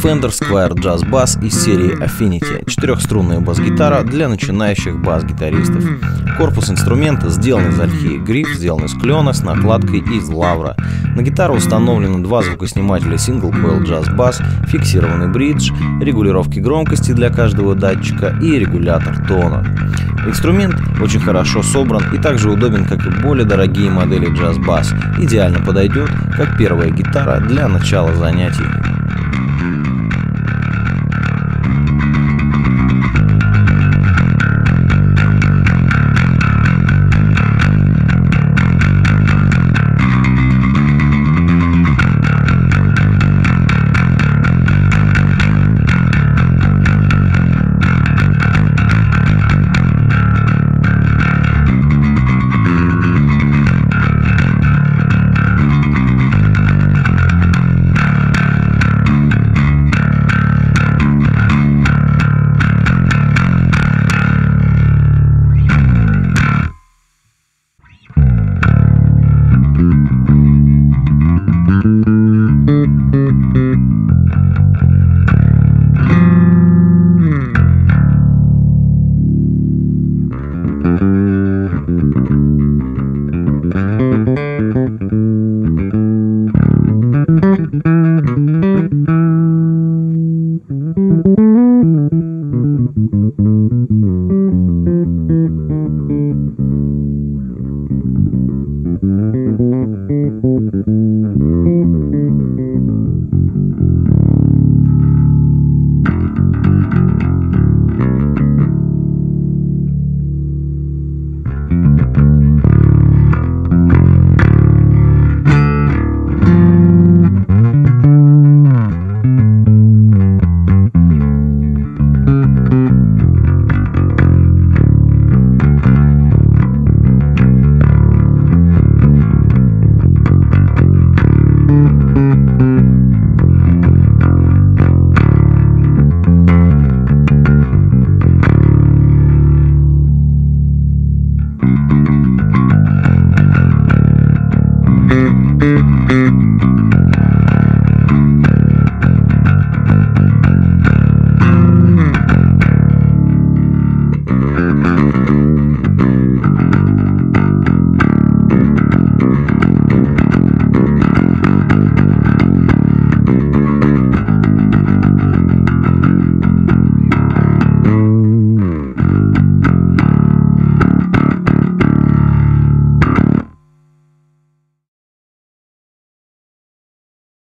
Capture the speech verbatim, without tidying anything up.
Fender Squier Jazz Bass из серии Affinity. Четырехструнная бас-гитара для начинающих бас-гитаристов. Корпус инструмента сделан из ольхи, гриф сделан из клена с накладкой из лавра. На гитару установлены два звукоснимателя Single Coil Jazz Bass, фиксированный бридж, регулировки громкости для каждого датчика и регулятор тона. Инструмент очень хорошо собран и также удобен, как и более дорогие модели Jazz Bass. Идеально подойдет как первая гитара для начала занятий.